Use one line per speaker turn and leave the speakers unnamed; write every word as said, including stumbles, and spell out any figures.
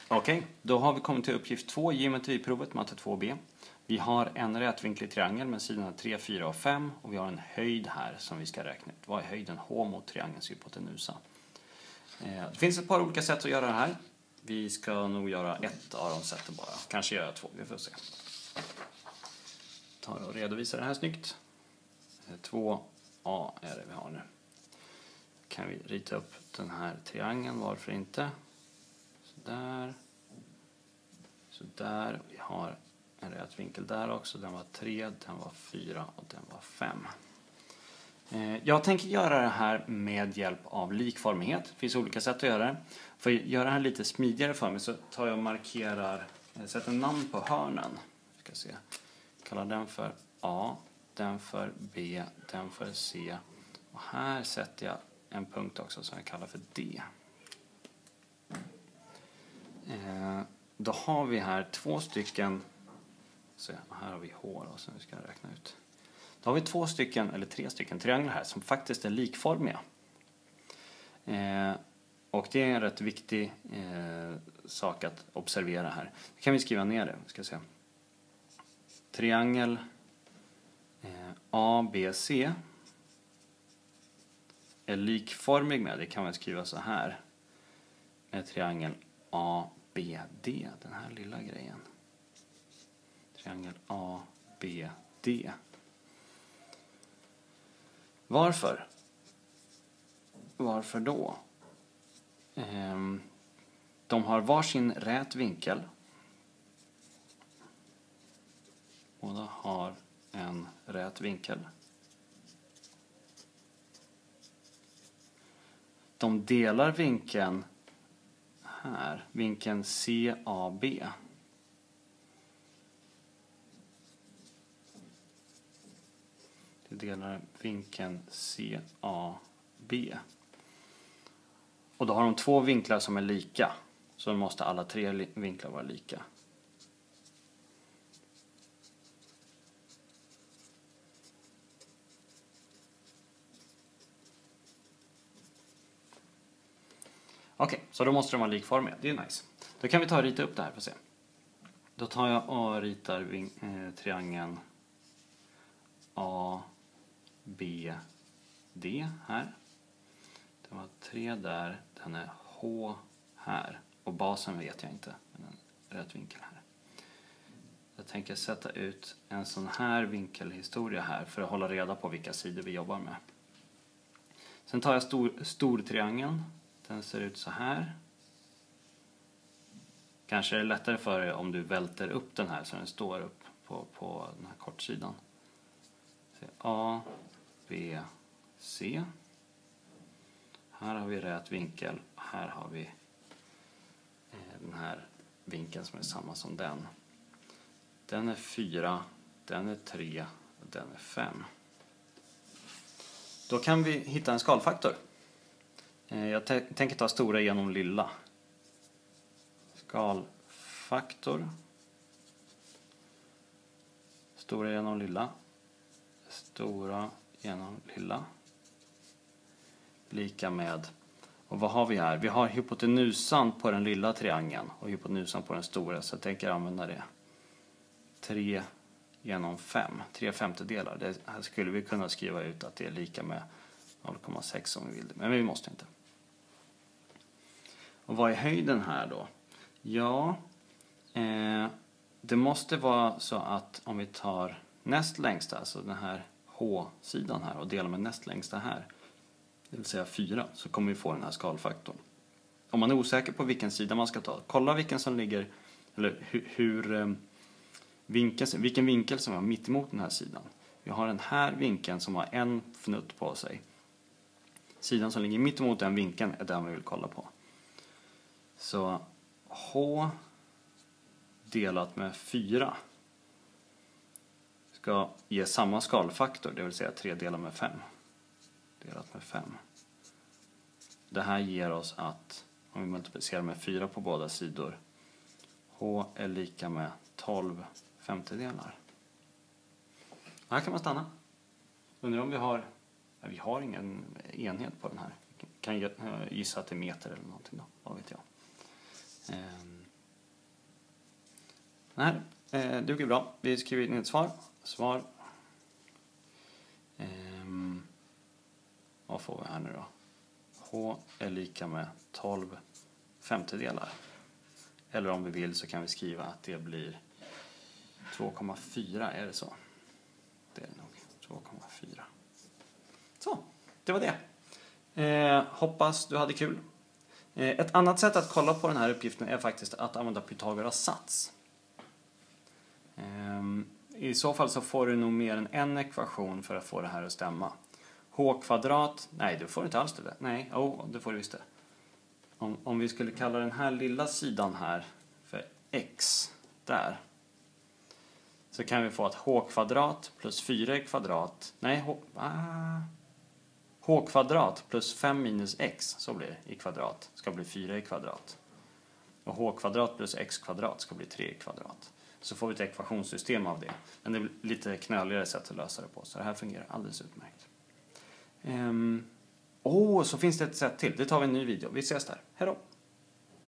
Okej, okay, då har vi kommit till uppgift två i geometriprovet, matte två B. Vi har en rätvinklig triangel med sidorna tre, fyra och fem och vi har en höjd här som vi ska räkna ut. Vad är höjden H mot triangelns hypotenusa? Det finns ett par olika sätt att göra det här. Vi ska nog göra ett av de sätten bara. Kanske göra två, vi får se. Ta och redovisa det här snyggt. två A är det vi har nu. Kan vi rita upp den här triangeln, varför inte? Så där. Så där. Vi har en rät vinkel där också. Den var tre, den var fyra och den var fem. Jag tänker göra det här med hjälp av likformighet. Det finns olika sätt att göra det. För att göra det här lite smidigare för mig så tar jag och markerar, sätter namn på hörnen. Ska se. Kallar den för A, den för B, den för C. Och här sätter jag en punkt också som jag kallar för D. Eh, då har vi här två stycken, så här har vi H då, som vi ska räkna ut. Då har vi två stycken, eller tre stycken trianglar här som faktiskt är likformiga. Eh, och det är en rätt viktig eh, sak att observera här. Då kan vi skriva ner det, ska se. Triangel eh, A B C är likformig med, det kan man skriva så här, med triangel A B D, den här lilla grejen. Triangel A B D. Varför? Varför då? Ehm, de har varsin rät vinkel. Båda har en rät vinkel. De delar vinkeln här, vinkeln C A B. Det delar vinkeln C A B. Och då har de två vinklar som är lika. Så då måste alla tre vinklar vara lika. Okej, okay, så då måste de vara likformiga. Det är nice. Då kan vi ta och rita upp det här för att se. Då tar jag och ritar ving- eh, triangeln A B D här. Den var tre där. Den är H här. Och basen vet jag inte. Men en rätt vinkel här. Jag tänker sätta ut en sån här vinkelhistoria här för att hålla reda på vilka sidor vi jobbar med. Sen tar jag stor, stor triangeln. Den ser ut så här. Kanske är det lättare för dig om du välter upp den här så den står upp på, på den här kortsidan. Så A, B, C. Här har vi rät vinkel. Här har vi den här vinkeln som är samma som den. Den är fyra, den är tre och den är fem. Då kan vi hitta en skalfaktor. Jag tänker ta stora genom lilla. Skalfaktor. Stora genom lilla. Stora genom lilla. Lika med. Och vad har vi här? Vi har hypotenusan på den lilla triangeln. Och hypotenusan på den stora. Så jag tänker använda det. tre genom fem. tre femtedelar. Det här skulle vi kunna skriva ut att det är lika med noll komma sex om vi vill det. Men vi måste inte. Och vad är höjden här då? Ja, eh, det måste vara så att om vi tar näst längsta, alltså den här H-sidan här och delar med näst längsta här, det vill säga fyra, så kommer vi få den här skalfaktorn. Om man är osäker på vilken sida man ska ta, kolla vilken som ligger, eller hur, hur eh, vinkel, vilken vinkel som är mitt emot den här sidan. Vi har den här vinkeln som har en fnutt på sig. Sidan som ligger mitt emot den vinkeln är den vi vill kolla på. Så H delat med fyra ska ge samma skalfaktor, det vill säga tre delat med fem. Delat med fem. Det här ger oss att, om vi multiplicerar med fyra på båda sidor, H är lika med tolv femtedelar. Och här kan man stanna. Undrar om vi har, nej, vi har ingen enhet på den här. Kan gissa att det är meter eller någonting då, vad vet jag. Den här eh, duger bra. Vi skriver in ett svar. Svar. Ehm, vad får vi här nu då? H är lika med tolv femtedelar. Eller om vi vill så kan vi skriva att det blir två komma fyra, är det så? Det är det nog. två komma fyra. Så, det var det. Eh, hoppas du hade kul. Eh, ett annat sätt att kolla på den här uppgiften är faktiskt att använda Pythagoras sats. Eh, I så fall så får du nog mer än en ekvation för att få det här att stämma. H kvadrat, nej du får inte alls det. Nej, oh, det får du visst det. Om, om vi skulle kalla den här lilla sidan här för x där. Så kan vi få att h kvadrat plus fyra kvadrat, nej, h, ah, h kvadrat plus fem minus x, så blir det, i kvadrat, ska bli fyra i kvadrat. Och h kvadrat plus x kvadrat ska bli tre i kvadrat. Så får vi ett ekvationssystem av det. Men det är lite knöligare sätt att lösa det på, så det här fungerar alldeles utmärkt. Åh, um, oh, så finns det ett sätt till. Det tar vi en ny video. Vi ses där. Hej då!